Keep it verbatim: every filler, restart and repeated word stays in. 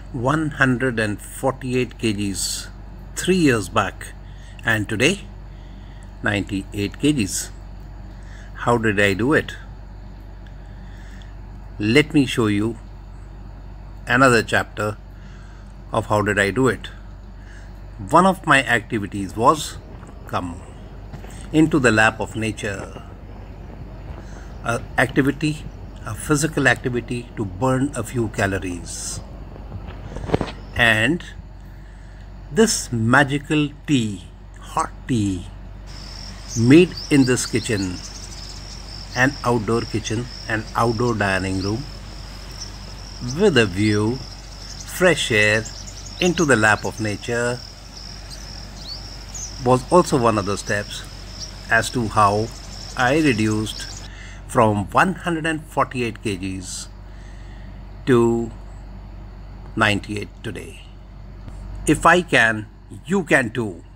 one hundred forty-eight kgs three years back, and today ninety-eight kgs. How did I do it? Let me show you another chapter of how did I do it. One of my activities was come into the lap of nature. A activity, a physical activity to burn a few calories. And this magical tea, hot tea, made in this kitchen, an outdoor kitchen, an outdoor dining room, with a view, fresh air, into the lap of nature, was also one of the steps as to how I reduced from one hundred forty-eight kgs to ninety-eight today. If I can, you can too.